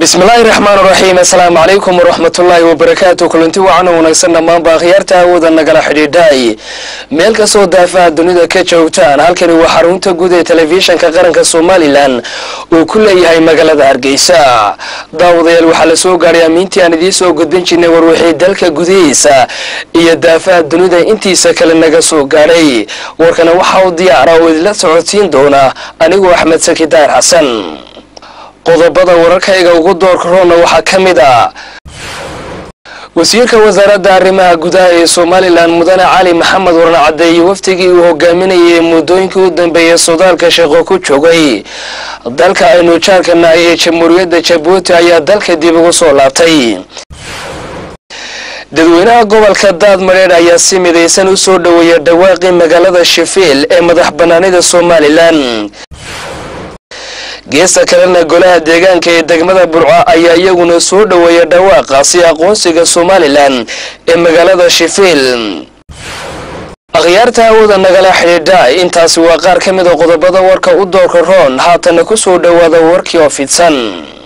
بسم الله الرحمن الرحيم السلام عليكم ورحمة الله وبركاته كلنتي وعنا ونكسرنا من باخيارتا وذا نقل حديداي ميلك سو دافع الدنيا كجوتان هالكني وحرونتا قودة تلفزيون كقرنك الصومالي لان وكل يهي مقالة هرقيسا داوضي الوحال سو قاري امينتي انا دي سو قدبنشي نور وحي دالك قوديسا إيا دافع الدنيا انتي ساكل نقا سو قاري وركنا وحاو ديارا وذلا سعودين دونا انيقو احمد سكيدار حسن qodobada wararkayga ugu doorka roona waxa kamid ah wasiirka wasaaradda arrimaha gudaha ee Soomaaliland mudane Cali Maxamed Waran Cadeey waftigii uu hogaaminayay muddooyinkii u dambeeyay Soomaaliya shaqo ku joogay dalka aynu jaarkana ee Jamhuuriyadda Djibouti ayaa dalka dib ugu soo laabtay dadweynaha gobolka Daadmareer ayaa si midaysan u soo dhaweeyay dhawaaqii magaalada Sheffield ee madax banaanida Soomaaliland geesta kalena golaha deegaanka ee degmada Burco ayaa iyaguna soo dhaweeyay dhawaaqaasi aqoonsiga Soomaaliland ee magaalada Sheffield akhyaarta wada nagala xidhiidha intaasi waa qaar ka mid ah qodobada warka u doorka roon haatan ku soo dhawaada warkii oo fidsan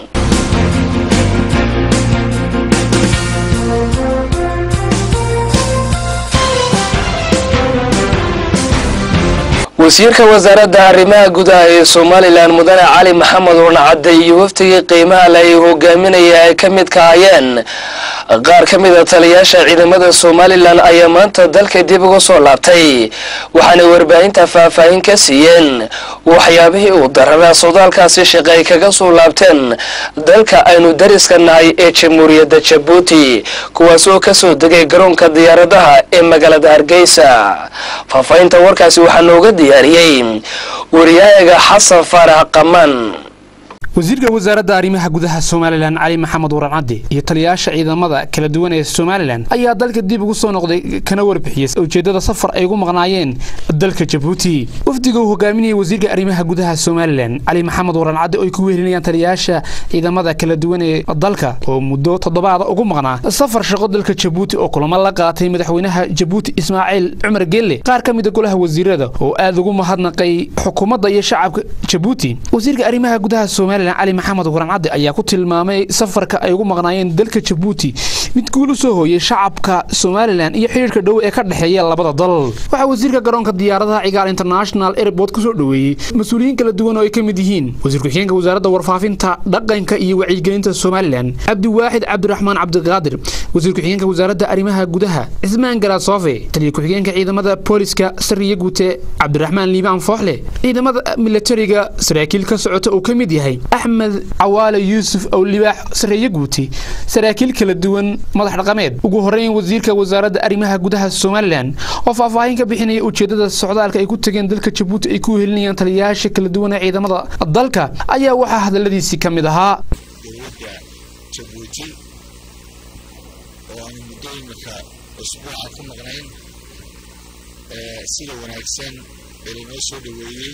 wasiirka wasaaradda arrimaha gudaha ee Soomaaliland mudane Cali Maxamed Waran Cadeey waftigii qiimaha leh hogaaminaya ay ka mid ka hayeen qaar ka mid ah taliyaasha ciidamada Soomaaliland ayaa maanta dalka dib ugu soo laabtay waxaana warbaahinta faahfaahin ka siiyeen waxyaabihii uu darada Soomaalkaasi shaqay kaga soo laabteen dalka aynu dariska nahay ee Jamhuuriyadda Djibouti kuwaas oo ka soo degay garoonka diyaaradaha ee magaalada Hargeysa faahfaahinta warkaasi waxa nooga diyaariyay wariyaha Xasan Farax Qaman wasiirka wasaaradda arrimaha gudaha Soomaaliland Cali Maxamed Waran Cadeey iyo taliyaasha ciidamada kala duwan ee Soomaaliland ayaa dalka dib ugu soo noqday kana warbixiyay ujeedada safar ay ugu maqnaayeen dalka Djibouti wafdiga uu hogaaminayay wasiirka arrimaha gudaha Soomaaliland Cali Maxamed Waran Cadeey oo ku wehelinayaan taliyaasha ciidamada kala duwan ee dalka oo muddo toddobaad ugu maqnaa safar shaqo dalka Djibouti oo kulamo la qaatay madaxweynaha Djibouti Ismaaciil Cumar Gelle qaar ka mid ah golaha wasiirada oo aad ugu mahadnaqay xukuumadda iyo shacabka Djibouti wasiirka arrimaha gudaha Soomaaliland Cali Maxamed Waran Cadeey ayaa ku tilmaamay safarka ay ugu maqnaayeen dalka Djibouti mid guul u soo hooyay shacabka Soomaaliland iyo xiriirka dhow ee ka dhaxeeya labada dal waxa wasiirka garoonka diyaaradaha Cigaal International Airport ku soo dhaweeyay mas'uuliyiin kala duwan oo ay ka mid yihiin wasiirka xigeenka wasaaradda warfaafinta dhaqanka iyo wacyigelinta Soomaaliland Abdiwaahid Cabdiraxmaan Cabdiqaadir wasiirka xigeenka wasaaradda arrimaha gudaha Ismaan Garaasofe taliye ku xigeenka ciidamada booliska Sariye Guute Cabdiraxmaan Liibaan Fooxle ciidamada militariga saraakiil ka socota oo ka mid yahay أحمد عوالة يوسف أو لباح سرية قوتي سراكيل كلا دوان مدح رقمات وجوهرين وزير كوزارة أرمها جودها السوماليان وفافاين كبحني وجدد السعودال كيكون تجن دلك تجبوت يكون هلني تلياش كلا دوان عيدا مضى الدلك أي واحد الذي سكمدها جبوتي وأنا مدين أسبوع كنا غنين سيلو وناكسن إلينوسو دويي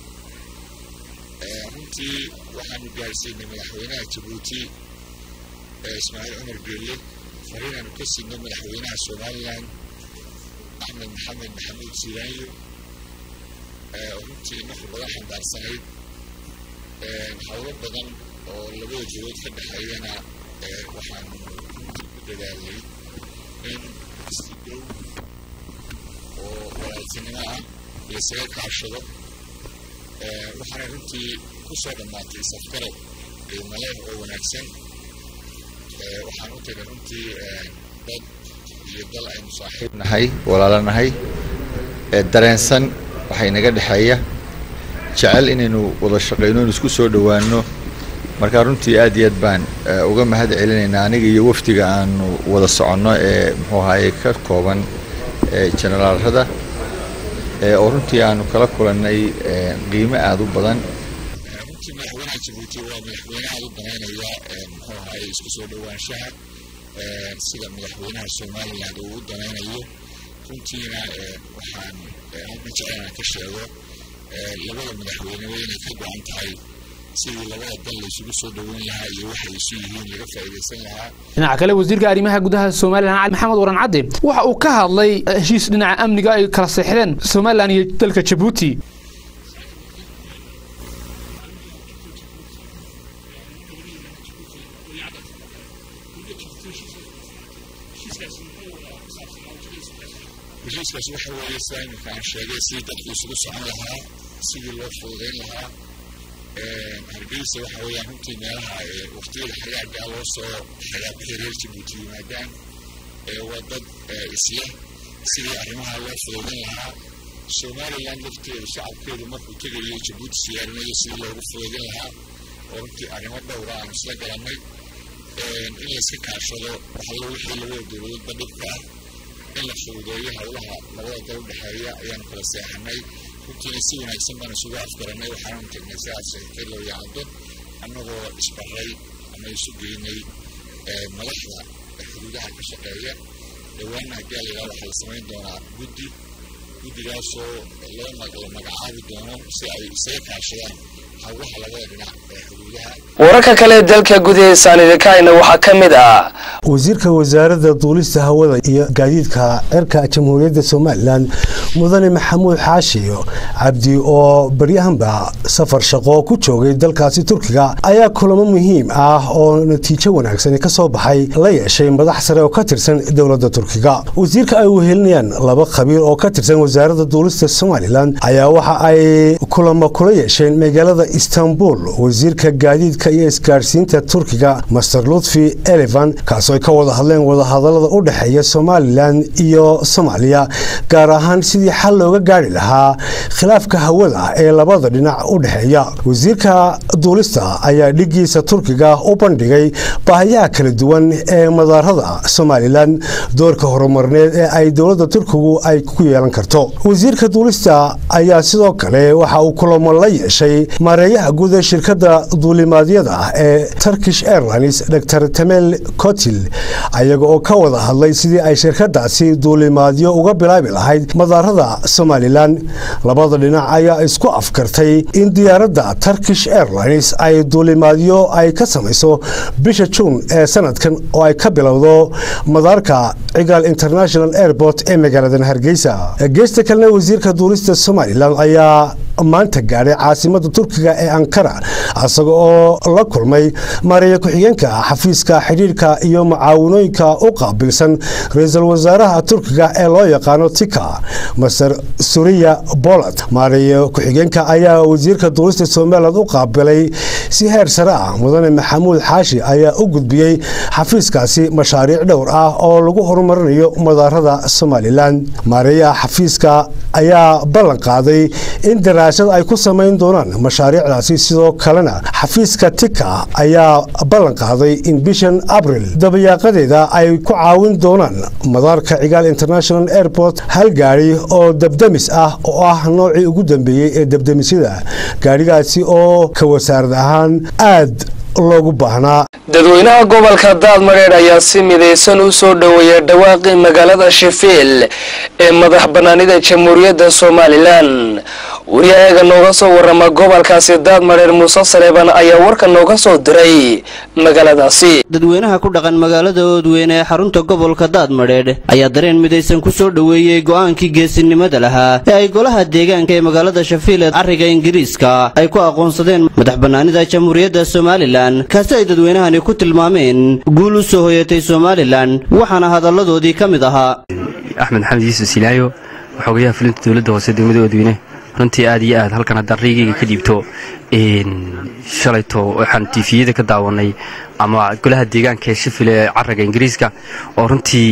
runtii waxaan gaarsiinay madaxweynaha Djibouti Ismaaciil Cumar Gelle fariinaan ka siinay madaxweynaha Soomaaliland Axmed Maxamed Maxamuud Silaanyo runtii markii badan xambaarsaneyd hawlo badan oo labada jirood ka dhaxeeyana waxaan ku dadaalay in si dhow oo walaaltinimo ah la isaga kaashado waxaan runtii ku soo dhamaatay safgarad maleyn oo wanaagsan waxaan u tagay runtii dad iyo dal aynu saaxiib nahay walaalanahay dareensan waxay naga dhaxeeya jecel inaynu wada shaqeyno isku soo dhawaano marka runtii aad iyo aad baan uga mahad celinaynaa aniga iyo wafdiga aanu wada soconno ee muxuu ahaayay ka kooban generaalada oo runtii aanu kala kulanay qiimo aad u badan runtii madaxweynaha Djibouti waa madaxweynaha u daneynaya muxuu ahaayay isku soo dhawaanshaha sida madaxweynaha Soomaaliland uu u daneynayo runtiina waxaan jeclaan ka sheego labada madaxweyne inay ka go'an tahay sidii labada dal la isugu soo dhaweyn lahaa iyo waxay isu yihiin laga faa'iideysan lahaa dhinaca kale wasiirka arrimaha gudaha Soomaaliland Cali Maxamed Waran Cadeey waxa uu ka hadlay heshiis dhinaca amniga ay kala saxdeen Soomaaliland iyo dalka Djibouti heshiiskaas waxa weeye sida iminka aan sheegay sidii dadku isugu socon lahaa sidii loo fududayn lahaa hargeysa waxa weeyaan runtii meelaha waqtiyada xagaagaa loo soo xagaabixi reer jabuuti yimaadaan waa dad isla sidii arrimaha loo fududayn lahaa somalilan lafteedu shacabkeedu markuu tegayo jabuuti siyaarinayo sidii loogu fududayn lahaa oo runtii arrimo dhowra aan isla galannay in layska kaashado waxallo wixii labada dowladba dhibka ah in la fududeeyo howlaha labada dal u dhexeeya ayaanu kala seexanay runtiina si wanaagsan baan isugu afgaranay waxaanu tagnay sidaas sheekay loo yacdo annagoo isbaray ama isu geynay madaxda xuduudaha ka shaqeeya dhawaanna haddii layidhaha waxaa la samayn doonaa guddigaasoo loo magacaabi doono si ay isaga kaashadaan howlaha labada dhinac ee xuduudaha. wararka kale dalka gudihiisa idinkaayna waxaa ka mid ah wasiirka wasaaradda duulista hawada iyo gaadiidka cirka jamhuuriyadda Soomaaliland mudane Maxamuud Xaashi Cabdi oo baryahanba safar shaqo ku joogay dalkaasi Turkiga ayaa kulamo muhiim ah oo natiijo wanaagsan ka soo baxay la yeeshay madax sare oo ka tirsan dawladda Turkiga. wasiirka ay wehelinayaan laba khabiir oo ka tirsan wasaaradda duulista Soomaaliland ayaa waxa ay kulamo kula yeesheen magaalada Istanbul wasiirka gaadiidka iyo isgaarsiinta Turkiga Master Lutfi Elevan kaasoo ka wada hadleen wadahadallada u dhaxeeya Soomaaliland iyo Soomaaliya gaar ahaan sidii xal looga gaari lahaa khilaafka hawada ee labada dhinac u dhaxeeya. wasiirka duulista ayaa dhigiisa Turkiga u bandhigay baahiyaha kala duwan ee madaarada Soomaaliland doorka horumarneed ee ay dawladda Turkigu ay ku yeelan karto. wasiirka duulista ayaa sidoo kale waxa uu kulamo la yeeshay maareeyaha guud ee shirkadda duulimaadyada ee Turkish Airlines Dr. Temel Kotil ayaga oo ka wada hadlay sidii ay shirkadaasi duulimaadyo uga bilaabi lahayd madaarada Soomaaliland. labada dhinac ayaa isku afkartay in diyaaradda Turkish Airlines ay duulimaadyo ay ka samayso bisha June ee sanadkan oo ay ka bilowdo madaarka Cigaal International Airport ee magaalada Hargeysa. geesta kalena wasiirka duulista Soomaaliland ayaa maanta gaaray caasimadda Turkiga ee Ankara asaga oo la kulmay maareeya ku-xigeenka xafiiska xiriirka iyo macaawinooyinka u qaabilsan ra'iisul wasaaraha Turkiga ee loo yaqaano Tika Masar Suriya Bolat. maareeya ku-xigeenka ayaa wasiirka duulista Soomaaliland u qaabilay si heer sare ah. mudane Maxamuud Xaashi ayaa u gudbiyay xafiiskaasi mashaariic dhowr ah oo lagu horumarinayo madaarada Soomaaliland. maareeyaha xafiiska ayaa ballan qaaday in daraasad ay ku samayn doonaan mashaariicdaasi sidoo kalena xafiiska Tika ayaa ballan qaaday in bishan April dabayaaqadeeda ay ku caawin doonaan madaarka Cigaal International Airport hal gaari oo dabdamis ah oo ah noocii ugu dambeeyay ee dabdamisada gaarigaasi oo ka wasaarad ahaan aad loogu baahnaa. dadweynaha gobolka Daadmareer ayaa si midaysan u soo dhaweeyay dhawaaqii magaalada Sheffield ee madax banaanida Jamhuuriyadda Soomaaliland. wariyaha nooga soo warama gobolkaasi Daadmareer Muuse Saleeban ayaa warka nooga soo diray magaaladaasi. dadweynaha ku dhaqan magaalada Oodweyne ee xarunta gobolka Daadmareer ayaa dareen midaysan ku soo dhaweeyay go'aankii geesinimada lahaa ee ay golaha deegaanka ee magaalada Sheffield ariga Ingiriiska ay ku aqoonsadeen madax banaanida Jamhuuriyadda Soomaaliland kaasi ay dadweynahani ku tilmaameen guul u soo hoyatay Soomaaliland waxaana hadalladoodii ka mid ahaa Axmed Xamed Yuusuf Silaayo waxoogayaha fulinta dawladda hoose degmada Oodweyne runtii aad iyo aad halkan hadda riigayga ka dhiibto shalayto waxaan TVyada ka daawanay ama golaha deegaanka ee Sheffield ee caraga Ingiriiska oo runtii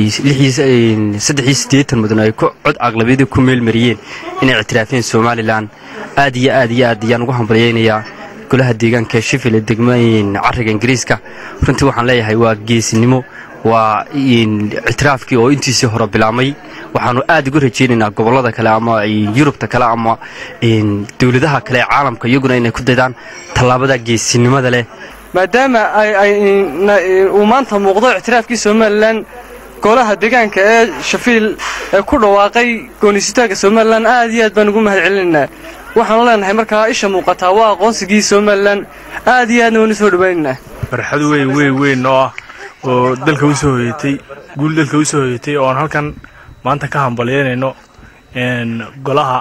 380 mudan ay ku cod aqlabiyada ku meel mariyeen inay ictiraafeen Soomaaliland. aad iyo aad ayaan ugu hambalyeynaya golaha deegaanka ee Sheffield ee degmada caraga Ingiriiska. runtii waxaan leeyahay waa geesinimo waa ictiraafkii oo intiisii hore bilaamay. waxaanu aad ugu rajeynaynaa gobolada kale ama Yurubta kale ama dawladaha kale ee caalamka iyaguna inay ku daydaan tallaabada geesinimada leh maadaama ay maanta muuqdo ictiraafkii Soomaaliland. golaha deegaanka ee Sheffield ee ku dhawaaqay goonisitaanka Soomaaliland aad iyo aad baan ugu mahadcelinaynaa. waxaan leenahay markaa isha muuqata waa aqoonsigii Soomaaliland aad iyo aad u soo dhaweynaa. farxad weyn oo dalka u soo hoyatay guul dalka u soo hoyatay oo halkan maanta ka hambalyeynayno golaha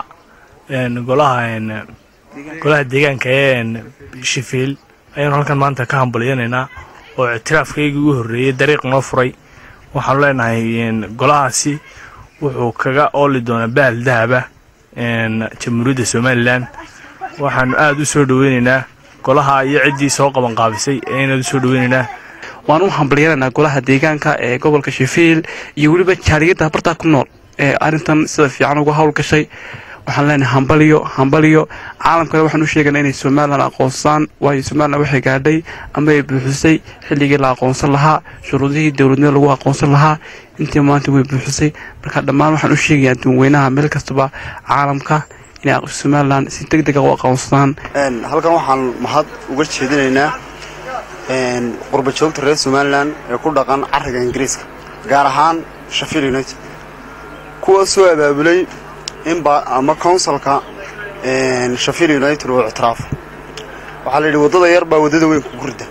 deegaanka ee Sheffield ayaan halkan maanta ka hambalyeynayna oo ictiraafkaygii ugu horreeyey dariiq noo furay waxaanu leenahay golahaasi wuxuu kaga ooli doonaa bahal dahaba jamhuuriyadda somalilan waxaanu aada u soo dhaweynaynaa golaha iyo ciddii soo qaban qaabisay aynaad u soo dhaweynaynaa waan u hambalyeelanaynaa golaha deegaanka ee gobolka Sheffield iyo weliba jaaliyadda barta ku nool ee arrintan sida fiican uga hawl gashay waxaan leenahay hambaliyo caalamkana waxaan u sheegaynaa inay Soomaaliland aqoonsan waayo Soomaaliland waxay gaadhay ama ay buuxisay xilligii la aqoonsan lahaa shuruudihii dawladnimada lagu aqoonsan lahaa intii maanta way buuxisay marka dhammaan waxaan u sheegayaa dadweynaha meel kastaba caalamka inay Soomaaliland si degdeg ah u aqoonsadaan halkan waxaan mahad uga jeedinaynaa qurba joogta reer Soomaaliland ee ku dhaqan carriga Ingiriiska gaar ahaan Sheffield United kuwa soo abaabulay ama councilka Sheffield United oo ictiraaf waxa la yiri wadada yar baa wadada weyn ku gurida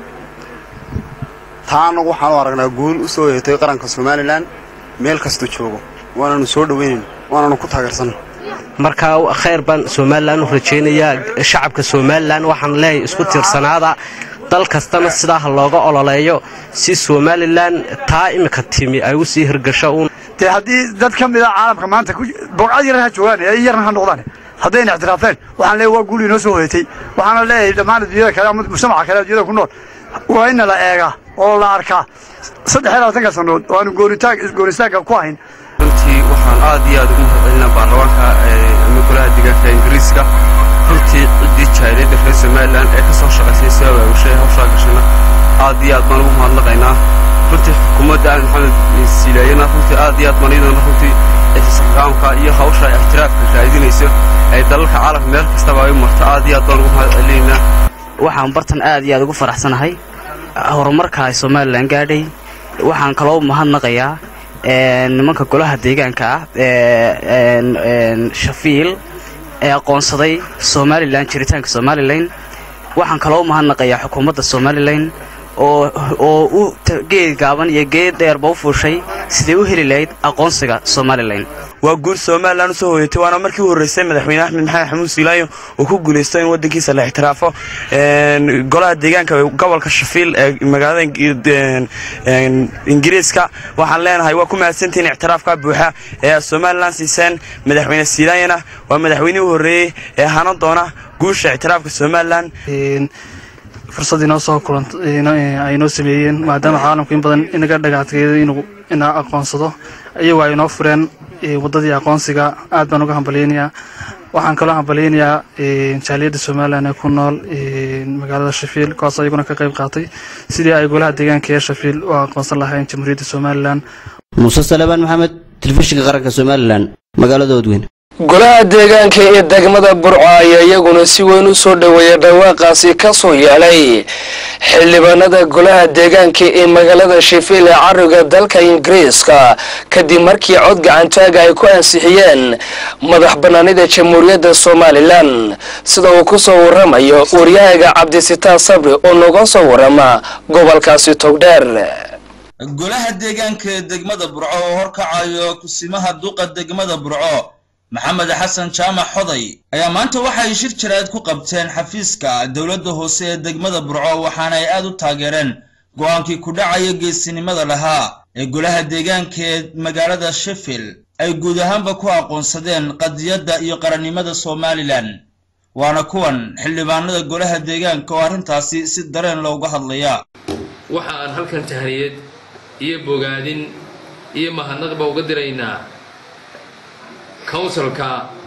taana waxaan u aragnaa guul u soo yeetay qaranka Soomaaliland meel kasta joogo waana soo dhaweynaa waana ku taageersanaa marka khayr ban Soomaaliland u rajaynayaa shacabka Soomaaliland waxaan leeyahay isku tiirsanaada dal kastana sidaa looga ololeeyo si Soomaaliland taa imika timi ay u sii hirgasho haddii dad ka mid ah caalamka maanta boqcad yar ha joogaan ee yarna ha noqdaan haddayna ictiraafeen waxaan leeyahay waa guul inoo soo hoyatay waxaana leeyahay dhammaan adduunyada kale ama mujtamaca kale adduunyada ku nool waa in la eega oo la arkaa 23 sanood oo aanu goonistaaga ku hayn runtii waxaan aad iyo aad ugu mahadcelinaa baarlamaanka ama golaha deegaanka Ingiriiska runtii ciddii jaaliyadda reer Somaliland ee ka soo shaqaysay soo abaabushay hawsha gashana aad iyo aad baan ugu mahadnaqaynaa runtii xukuumadda Maxamed Silaayana runtii aad iyo aad baan idin runtii istiqaamka iyo hawsha ictiraafka raadinayso ay dalalka caalamka meel kastaba ay marto aad iyo aad baan ugu mahadcelinaynaa waxaan bartan aad iyo aad ugu faraxsanahay horumarka ay Soomaaliland gaadhay waxaan kaloo mahadnaqayaa nimanka golaha deegaanka Sheffield ee aqoonsaday Soomaaliland jiritaanka Soomaaliland waxaan kaloo mahadnaqayaa xukuumadda Soomaaliland oo u geed gaaban iyo geed dheer baa u fuushay sidii u heli lahayd aqoonsiga Soomaaliland waa guul Soomaaliland soo hoyatay waana markii uu horeysay madaxweyne Axmed Maxamed Xamuud Siilaayo oo ku guuleystay in wadankiisa la ixtiraafo golaha deegaanka gobolka Sheffield ee magaalada Ingiriiska waxaan leenahay waa ku mahadsantiin ixtiraafka buuxa ee Soomaaliland siiseen madaxweyne Silaayana waa madaxweynihii horeeyay ee hanan doona guusha ixtiraafka Soomaaliland fursad inoo soo kulantay ay noo sameeyeen maadaama caalamku in badan inaga dhagaatay inuu aqoonsado ayagu ay noo fureen wadadii aqoonsiga aad baan uga hambaleynayaa waxaan kaloo hambaleynayaa jaaliyadda Soomaaliland ee ku nool magaalada Sheffield kaas ayaguna ka qayb qaatay sidii ay golaha deegaanka ee Sheffield u aqoonsan lahayn jamhuuriyadda Soomaaliland Muuse Salebaan Maxamed telefishinka qaranka Soomaaliland magaalada Odweyn golaha deegaanka ee degmada Burco ayaa iyaguna si weyn u soo dhaweeyay dhawaaqaasi ka soo yeelay xildhibaanada golaha deegaanka ee magaalada Sheffield ee carriga dalka Ingiriiska kadib markii cod gacantaag ay ku ansixiyeen madax banaanida jamhuuriyadda Soomaaliland sida uu ku soo waramayo wariyaha Cabdisitaar Sabri oo nooga soo warama gobolkaasi Togdheer golaha deegaanka ee degmada Burco oo horkacayo kusimaha duqa degmada Burco محمد حسن جامع حضي ayaa maanta waxay shir jiraad ku qabteen xafiiska dawladda hoose ee degmada Burco waxaana ay aad u taageereen go'aankii ku dhacay geesinimada lahaa ee golaha deegaanka ee magaalada Sheffield ay guud ahaanba ku aqoonsadeen qadiyadda iyo qarannimada Soomaaliland waana kuwan xildhibaanada golaha deegaanka oo arrintaasi si dareen looga hadlaya waxa aan halkan tahriyad iyo bogaadin iyo mahadnaqba uga diraynaa councilka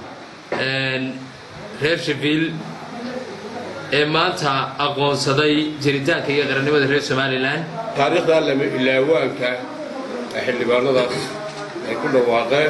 reer Sheffield ee maanta aqoonsaday jiritaanka iyo qarannimada reer Soomaaliland taariikhda lama ilaawaanka xildhibaanadaas ay ku dhawaaqeen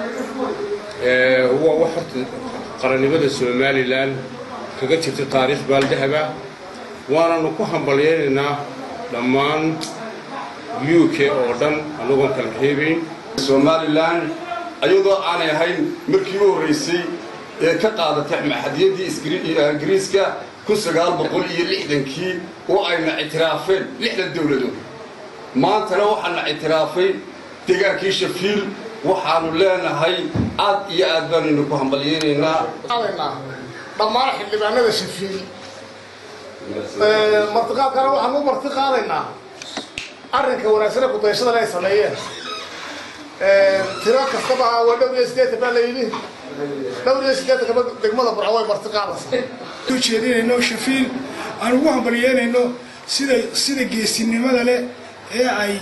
huwa wax qarannimada Soomaaliland kaga jirta taariikh baaldahaba waana ku hambalyeynaa dhammaan UK oo dhan anagu kala reebay Soomaaliland ayadoo aanay ahayn markii uu horeysay ee ka qaadatay maxadiyadii Ingiriiska 1960kii oo ayna ictiraafeen 6 dawladood maantana waxaan ictiraafay deegaankii Sheffield waxaanu leenahay aad iyo aad baan ku hambalyeynaa dhammaan xildhibaanada Sheffield martiqaadkana waxaan u martiqaadaynaa arrinka wanaagsan ku dayashada ay sameeyeen tiro kastaba waa dhowr sideed baa la yidhi dhowr sideed ka degmada Burco way martiqaadaysaa u jeedinayno Shafiil aan ugu hambalyeynayno sida geesinimada leh ee ay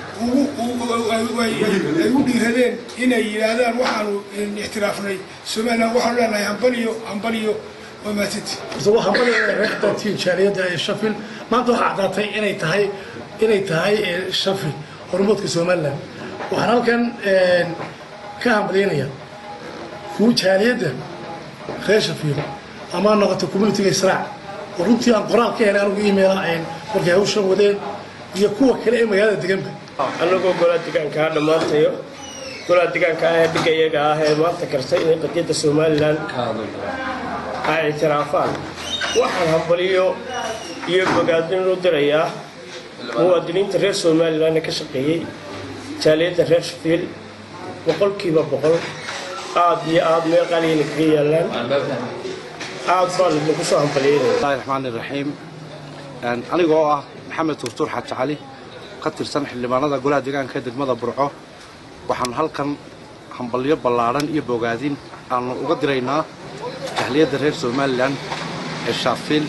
u dhiiradeen inay yiraahdaan waxaanu ixtiraafnay Soomaaliland waxaanu leenahay hambaliyo وماتت. سواء حمل رحلة تجارية الشفيل ما توقع عطاتي إني تهاي الشفيل هرمود كسومالنا وحنا كان كهم بدينيا هو تجارية خير شفيل أما نقطة كوميونتي إسراع ورنتي عن قرآن كان أنا وإيميل عين ورجعوش ودين يكون كلام هذا تجنبه. أنا أقول تكان كهذا ما تيو قول تكان كهذا دقيقة كهذا ما تكرسين قضية السومالان ay اعترافان waxaan hambaliyo iyo bogaadin loo dirayaa muwaadiniinta reer Soomaaliland ka shaqeeyay jaaliyada reer Shafiil boqolkiiba boqol aad iyo aad meeqaliin ka yeelan aad baan ku soo hambaliyay Bismillahir Rahiim anigoo ah Maxamed Turtur Xaaj Cali ka tirsan xildhibaanada golaha deegaanka degmada Burco waxaan halkan hambaliyo ballaaran iyo bogaadin aan uga diraynaa أهلية الرئيس سوماليلاند الشافيل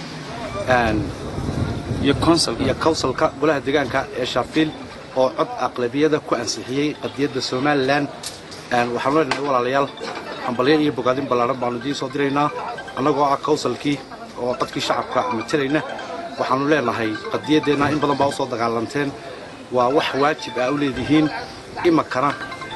يكوصل كقولها دجان كالشافيل أو عد أقلبية ده كأنسحية قضية سوماليلاند وحنون نقول على يال حنبليه يبقادين بالعرب بندي صدرينا أنا جوا كوصل كي وقد كي شعب كمثلنا وحنون لنا هاي قضية دينا إن بدنا بوصل دجالنتين وواجب أولادهين إما كنا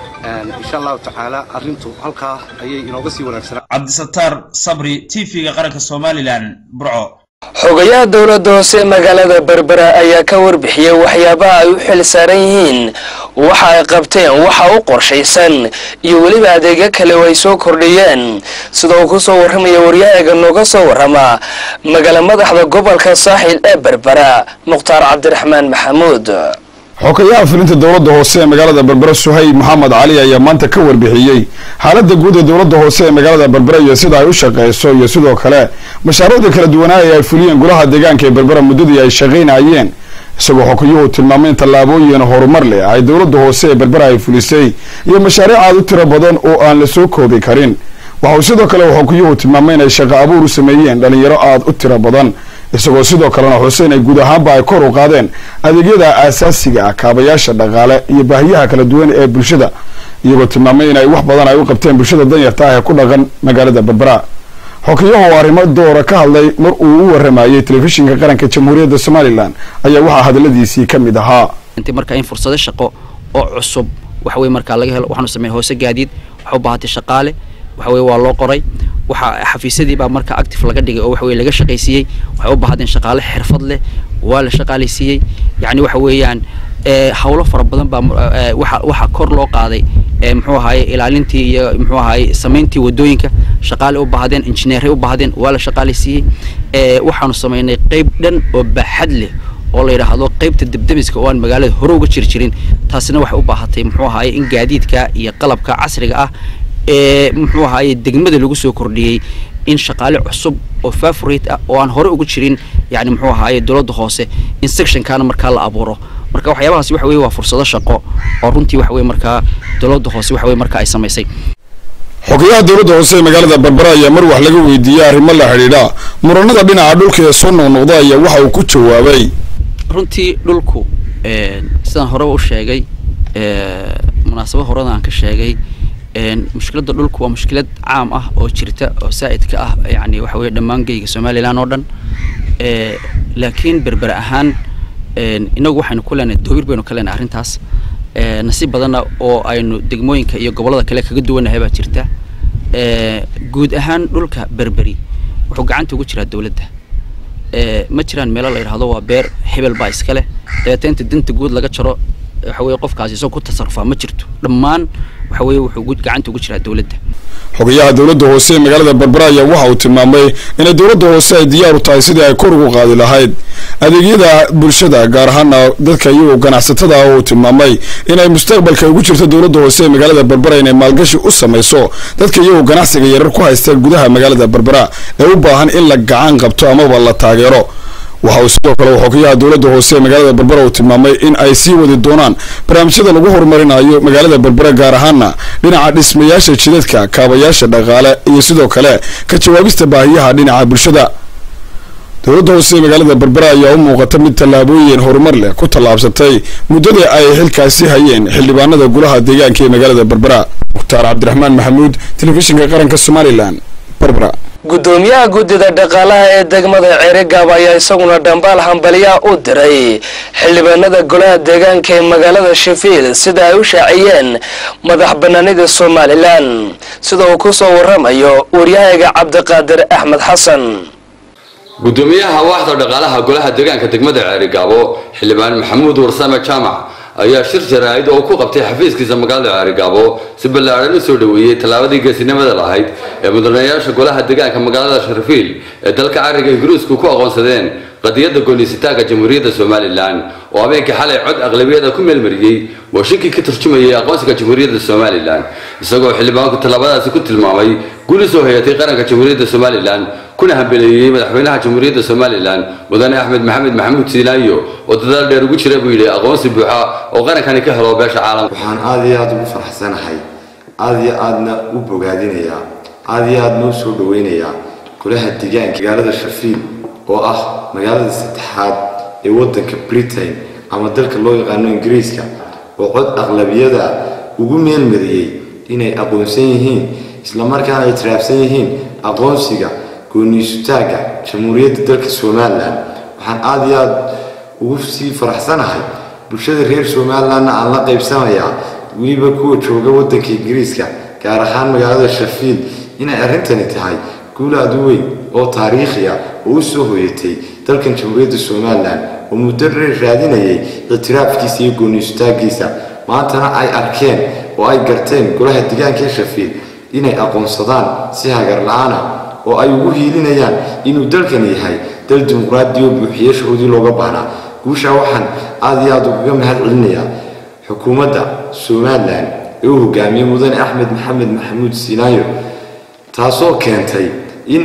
إن شاء الله تعالى أرنتو هلكا أي ينوغسي ونفسنا عبد الستار صبري تيفي قرنك الصوماليلاند برعو xogayaha dawladda hoose magaalada Berbera ayaa ka warbixiyay waxyaabaha ay u xil saaran yihiin waxa ay qabteen waxa uu qorshaysan iyo waliba adeegyo kale oo ay soo kordhiyeen sidoo ku soo warramaya waryahaga nooga soo warrama magaalada madaxda gobolka Saaxil ee Berbera Muqtaar Cabdiraxmaan Maxamuud xogayaha fulinta dawladda hoose ee magaalada Berbera Suhayb Maxamed Cali ayaa maanta ka warbixiyay xaaladda guud ee dawladda hoose ee magaalada Berbera iyo sida ay u shaqeyso iyo sidoo kale mashaariicda kala duwan ee ay fuliyeen golaha deegaanka ee Berbera muddadii ay shaqeynayeen isagoo xogayuhu tilmaamay tallaabooyin horumar leh ay dawladda hoose ee Berbera ay fulisay iyo mashaariic aad u tiro badan oo aan la soo koobi karin waxa sidoo kale xogayuhu tilmaamay in ay shaqo abuur u sameeyeen dhalinyaro aad u tiro badan isagoo sidoo kalena Xuseen ay guud ahaanba ay kor u qaadeen adeegyada aasaasiga ah kaabayaasha dhaqaale iyo baahiyaha kala duwan ee bulshada iyagoo tilmaamay in ay wax badan ay u qabteen bulshada danyarta ah ee ku dhaqan magaalada Berbera xogayaha arrimo doora ka hadlay mar uu u waramayay telefishinka qaranka Jamhuuriyadda Soomaaliland ayaa waxa hadaladiisii kamid ahaa intii marka in fursado shaqo oo cusub wax way marka laga helo waxaanu sameeyay hoose gaadiid waxa u baahatay shaqaale waxa way waa loo qoray waxa xafiisadii baa marka active laga dhigay oo wax way laga shaqeysiyay waxa u baahdeen shaqaale xirfad leh waa la shaqaaleysiiyay yani waxa weeyaan hawlo fara badan baa waxa kor loo qaaday muxuu ahaay ilaalintii iyo muxuu ahaay sameyntii wadooyinka shaqaale u baahdeen injineer u baahdeen waa la shaqaaleysiiyay waxaanu sameynay qayb dhan oo baaxad leh oo la yiraahdo qaybta dibdamiska oo aan magaalada hore uga jirjirin taasina waxay u baahatay muxuu ahaay in gaadiidka iyo qalabka casriga ah muxuu ahaay degmada lagu soo kordhiyay in shaqaale cusub oo favorite ah oo aan hore ugu jirin yani muxuu ahaay dawladda hoose in section kana marka la abuuro marka waxyaabahaas waxa weey waa fursado shaqo oo runtii waxa weey marka dawladda hoose waxa weey marka ay sameysay xogayaha dawladda hoose ee magaalada Berbera ayaa mar wax laga weydiiyay arrimo la xiriira muranada dhinaca dhulka ee soo noqnoqda ayaa waxa uu ku jawaabay runtii dhulku sidaan hore u sheegay munaasabad horada aan ka sheegay mushkiladda dhulku waa mushkilad caam ah oo jirta oo saa'idka ah yani waxa weey dhammaan geeyga Soomaaliland oo dhan laakiin Berbera ahaan inagu waxaynu ku leenahay dowr baynu ka leenahay arrintaas nasiib badan oo aynu degmooyinka iyo gobolada kale kaga duwanahay baa jirta guud ahaan dhulka Berberi wuxuu gacanta ugu jiraa dawladda ma jiraan meel la yiraahdo waa beer hebel baa iska leh deeteenta dinta guud laga jaro waxa weey qofkaasi soo ku tasarrufa ma jirto dhammaan waxa weey wuxuu gacanta ugu jiraa dawladda xogayaha dawladda hoose ee magaalada Berbera ayaa waxa uu tilmaamay in dawladda hoose ay diyaar u tahay sidii ay kor ugu qaadi lahayd adeegyada bulshada gaar ahaan dadka iyo ganacsatada oo tilmaamay in ay mustaqbalka ugu jirto dawladda hoose ee magaalada Berbera inay maalgashi u sameeyso dadka iyo ganacsiga yaryar ku haysta gudaha magaalada Berbera ee u baahan in la gacan qabto ama la taageero waxa uu sidoo kale xoghayaha dowladda hoose ee magaalada berbera uu tilmaamay in ay sii wadi doonaan barnaamijyada lagu horumarinayo magaalada berbera gaar ahaana dhinaca dhismayaasha jidadka kaabayaasha dhaqaale iyo sidoo kale ka jawaabista baahiyaha dhinaca bulshada. dowladda hoose ee magaalada berbera ayaa u muuqata mid tallaabooyin horumar leh ku tallaabsatay muddadii ay xilkaasi hayeen xildhibaanada golaha deegaanka ee magaalada berbera. mukhtaar cabdiraxmaan maxamuud, telefishinka qaranka Somaliland, berbera. gudoomiyaha guddida dhaqaalaha ee degmada Ceerigaab ayaa isaguna dhambaal hambaliya u diray xildhibaanada golaha deegaanka ee magaalada Sheffield sida ay u shaaciyeen madax banaanida Somaliland, sida uu ku soo waramayo waryahaga Cabdiqaadir Axmed Xasan. gudoomiyaha waaxda dhaqaalaha golaha deegaanka degmada Ceerigaabo xildhibaan Maxamuud Warsame Jaamac ayaa shir jaraa'id oo ku qabtay xafiiskiisa magaalada Ceerigaabo si ballaaran u soo dhaweeyay tallaabadii geesinimada lahayd ee mudanayaasha golaha deegaanka magaalada Sheffield ee dalka Cariga Ingiriisku ku aqoonsadeen qadiyadda go'aansitaanka Jamhuuriyadda Somaliland oo habeenkii xalay cod aqlabiyada ku meelmariyay washington ka turjumayay aqoonsiga Jamhuuriyadda Somaliland isagoo xildhibaanku tallaabadaasi ku tilmaamay guul soo hayatay qaranka Jamhuuriyadda Somaliland kuna hambeleeyay madaxweynaha Jamhuuriyadda Somaliland mudane Axmed Maxamed Maxamuud Siilaayo oo dadaal dheer ugu jiray buu yiri aqoonsi buuxa oo qarankani ka helo beesha caalamka. waxaan aad iyo aad ugu faraxsanahay aad iyo aadna u bogaadinayaa aad iyo aad noo soo dhaweynayaa golaha deegaanka magaalada Sheffield oo ah magaalada saddexaad ee waddanka Britain ama dalka loo yaqaan Ingiriiska oo cod aqlabiyada ugu meelmariyay inay aqoonsan yihiin isla markaana ay tiraafsan yihiin aqoonsiga go'aansitaanka Jamhuuriyadda dalka Somaliland. waxaan aad iyo aad ugu sii faraxsanahay bulshada reer Somaliland aan la qaybsanayaa waliba kuwa jooga waddanka Ingiriiska gaar ahaan magaalada Sheffield inay arrintani tahay guul aad u weyn oo taariikhi ah oo u soo hoyatay dalkan Jamhuuriyadda Somaliland oo muddo dheer raadinayay ictiraafkiisa iyo go'aansitaankiisa maantana ay arkeen oo ay garteen golaha deegaanka Sheffield inay aqoonsadaan si hagar la'aan ah oo ay ugu hiilinayaan inuu dalkan yahay dal dimuqraadi oo buuxiye shuruudii looga baahnaa. guusha waxaan aad iyo aad uga mahadcelinayaa xukuumadda Somaliland ee uu hogaamiyay mudane Axmed Maxamed Maxamuud Siilaayo taasoo keentay in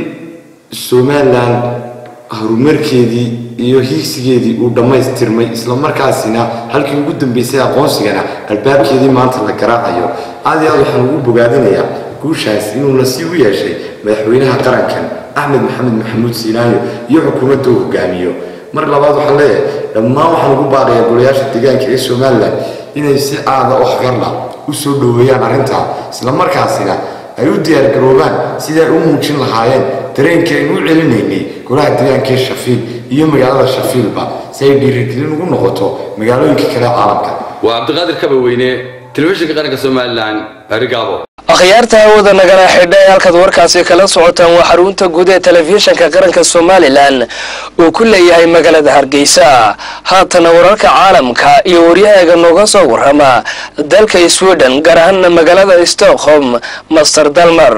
Somaliland horumarkeedii iyo hiigsigeedii uu dhamaystirmay isla markaasina halkii ugu dambeysay aqoonsigana albaabkeedii maanta la garaacayo. aad iyo aad waxaan ugu bogaadinayaa guushaas inuu nasiib u yeeshay madaxweynaha qarankan Axmed Maxamed Maxamuud Siilaayo iyo xukuumadda uu hogaamiyo. mar labaad waxaan leeyahay dhammaan waxaan ugu baaqayaa golayaasha deegaanka ee Somaliland inay si aad ah waxgarla u soo dhaweeyaan arrinta isla markaasina ay u diyaar garoobaan sidii ay u muujin lahaayeen dareenka ay u celinaynay golaha deegaanka ee Sheffield iyo magaalada Sheffieldba si ay dhiirigelin ugu noqoto magaalooyinka kale caalamka. waa Cabdiqaadir Kabaweyne, telefishinka qaranka Somaliland, Ceerigaabo. akhyaarta hawada nagala xidhay halkaad warkaasi kala socotaan waa xarunta guud ee telefishinka qaranka Somaliland uu ku leeyahay magaalada Hargeysa. haatana wararka caalamka iyo waryahaga nooga soo warrama dalka Sweden gaar ahaan magaalada Stockholm, Master Dalmar.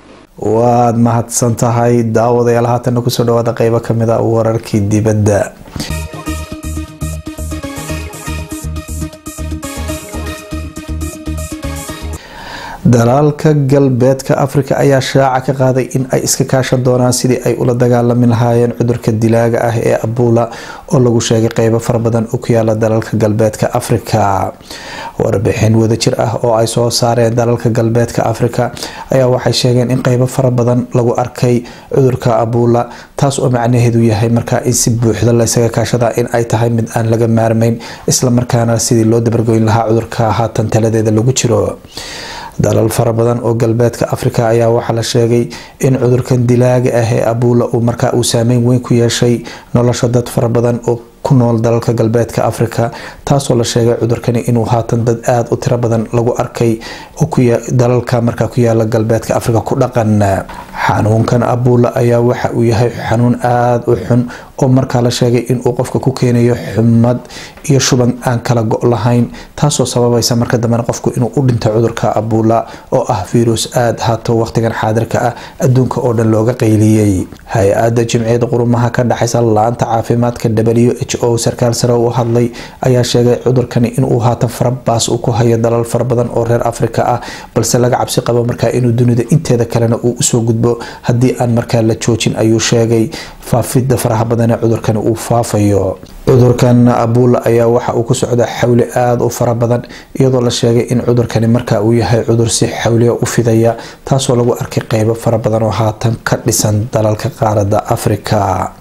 waad mahadsan tahay daawadayaal. haatana kusoo dhawaada qaybo kamid ah wararkii dibadda. dalalka galbeedka Afrika ayaa shaaca ka qaaday in ay iska kaashan doonaan sidii ay ula dagaalami lahaayeen cudurka dilaaga ah ee Ebola oo lagu sheegay qaybo fara badan oo ku yaala dalalka galbeedka Afrika. warbixin wadajir ah oo ay soo saareen dalalka galbeedka Afrika ayaa waxay sheegeen in qaybo fara badan lagu arkay cudurka Ebola, taas oo macnaheedu yahay markaa in si buuxda la isaga kaashada in ay tahay mid aan laga maarmayn isla markaana sidii loo dabargoyn lahaa cudurka haatan taladeeda lagu jiro. dalal fara badan oo galbeedka Afrika ayaa waxa la sheegay in cudurkan dilaaga ah ee Ebola uu markaa uu saameyn weyn ku yeeshay nolosha dad fara badan oo ku nool dalalka galbeedka Afrika, taasoo la sheegay cudurkani inuu haatan dad aad u tiro badan lagu arkay oo ku dalalka markaa ku yaala galbeedka Afrika ku dhaqan. xanuunkan Ebola ayaa waxa uu yahay xanuun aad u xun oo markaa la sheegay in uu qofka ku keenayo xumad iyo shuban aan kala go' lahayn, taasoo sababaysa marka dambe qofku inuu u dhinto cudurka Ebola oo ah virus aad haato waqtigan xaadirka ah adduunka oo dhan looga qayliyay. hay-adda Jimciyadda Qurumaha ka dhaxaysa laanta caafimaadka WHO sarkaal sare oo hadlay ayaa sheegay cudurkani inuu haatan farabaas uu ku hayo dalal fara badan oo reer Afrika ah, balse laga cabsi qabo markaa inuu dunida inteeda kalena uu usoo gudbo haddii aan markaa la joojin, ayuu sheegay. faafidda faraha badan moodana cudurkani uu faafayo. cudurkan Ebola ayaa waxa uu ku socda xawli aad u fara badan iyadoo la sheegay in cudurkani marka uu yahay cudur si xawli u fidaya taasoo lagu arkay qaybo fara badan oo haatan ka dhisan dalalka qaaradda Afrika.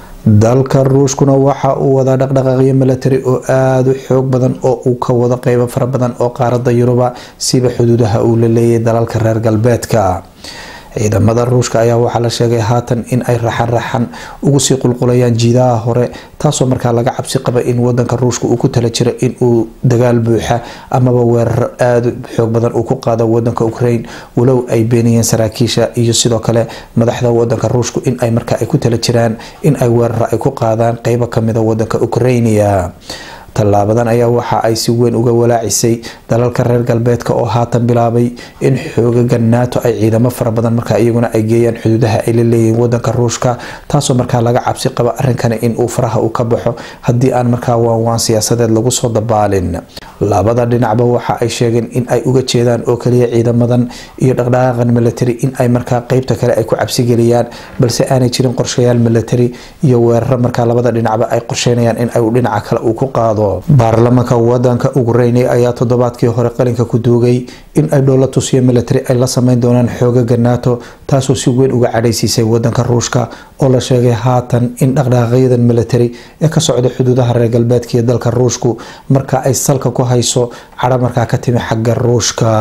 dalka Ruushkuna waxa uu wada dhaqdhaqaaqyo military oo aad u xoog badan oo uu ka wada qaybo fara badan oo qaaradda Yuruba siba xuduudaha uu la leeyahay dalalka reer galbeedka. ciidamada Ruushka ayaa waxa la sheegay haatan in ay raxan ugu sii qulqulayaan jiidaha hore taasoo markaa laga cabsi qaba in wadanka Ruushka uu ku tala jiro in uu dagaal buuxa ama weerar aad u xoog badan uu ku qaado wadanka Ukraine walow ay beeniyeen saraakiisha iyo sidoo kale madaxda wadanka Ruushka in ay markaa ay ku tala jiraan in ay weerar ay ku qaadaan qaybo kamid ah wadanka Ukraine. tallaabadan ayaa waxa ay si weyn uga walaacisay dalalka reer galbeedka oo haatan bilaabay in xoogaga NATO ay ciidamo fara badan markaa iyaguna ay geeyaan xuduudaha ay la leeyihiin wadanka Ruushka taasoo markaa laga cabsi qaba arrinkan in uu faraha u ka baxo haddii aan markaa waan siyaasadeed lagu soo dabaalin. labada dhinacba waxa ay sheegeen in ay uga jeedaan oo kaliya ciidamadan iyo dhaqdhaqaaqan military in ay markaa qaybta kale ay ku cabsi geliyaan balse aanay jirin qorshayaal military iyo weerar markaa labada dhinacba ay qorsheynayaan in ay dhinaca kale uu ku qaado. baarlamaanka wadanka Ukraine ayaa toddobaadkii hore qalinka ku duugay in ay dowlad tusiyo military ay la sameyn doonaan xoogaga NATO taasoo si weyn uga cadhaysiisay wadanka Ruushka oo la sheegay haatan in dhaqdhaqaaqyadan military ee ka socda xuduudaha reer galbeedka ee dalka Ruushku marka ay salka ku hayso cadho markaa ka timi xagga Ruushka.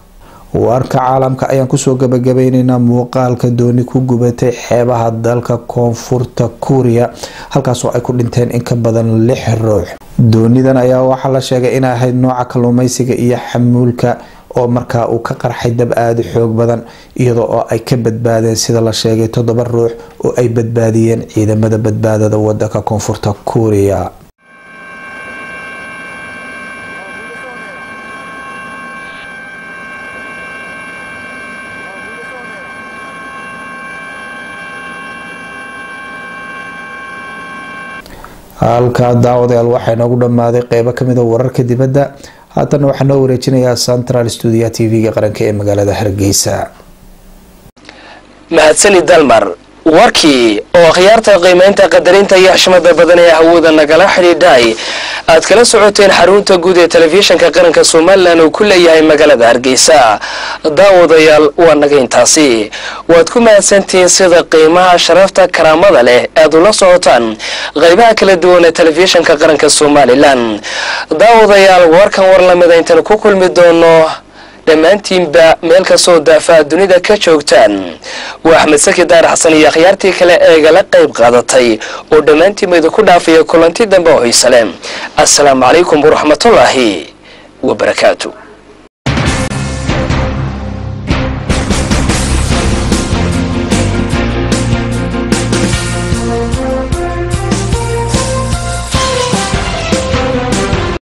warka caalamka ayaan kusoo gabagabaynaynaa muuqaalka dooni ku gubatay xeebaha dalka koonfurta Kuuriya halkaasoo ay ku dhinteen in ka badan 6 ruux. doonidan ayaa waxaa la sheegay inay ahayd nooca kalluumaysiga iyo xamuulka oo markaa uu ka qarxay dab aad u xoog badan iyadoo oo ay ka badbaadeen sida la sheegay 7 ruux oo ay badbaadiyeen ciidamada badbaadada wadanka koonfurta Kuuriya. halka daawadayaal waxay nagu dhamaaday qaybo kamid ah wararka dibadda haatan waxaan noo wareejinayaa Central Studio TV-ga qaranka ee magaalada Hargeysa. mahadsani dalmar warkii oo khiyaarta qiimeynta qadarinta iyo xushmada badan ee hawada nagala xidhiidhay aad kala socoteen xarunta guud ee telefishinka qaranka Soomaaliland oo ku leeyahay magaalada Hargeysa. daawadayaal waa naga intaasi waad ku mahadsantiin sida qiimaha sharafta karaamada leh aad ula socotaan qaybaha kala duwan ee telefishinka qaranka Soomaaliland. daawadayaal warkan war la mid ah intaan ku kulmi doono dhammaantiinba meel ka soo daafa dunida ka joogtaan waa Axmed Saki Daar Xasan iyo khiyaartii kale ee gala qayb qaadatay oo dhammaantiin idinku dhaafaya kulanti dambe oo xiiso leh. assalaamu calaykum wa rahmatullaahi wa barakaatuh.